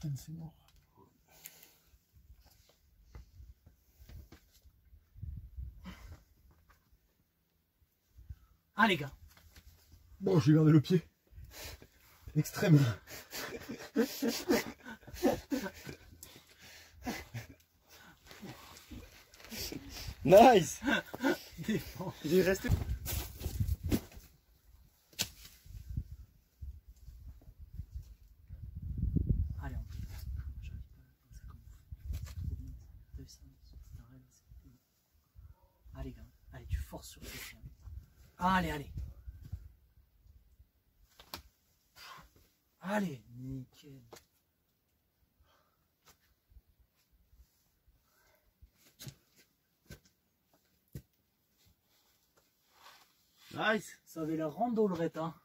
putain, c'est mort. Ah les gars. Bon, j'ai gardé le pied. Extrême. Nice. Il est resté. Allez, on peut. J'arrive pas à penser comme vous faites. T'as vu ça? C'est un rêve, c'est cool. Allez, gars. Allez, tu forces sur le chien. Allez, allez. Allez, nickel. Nice. Ça avait la rando le rétin.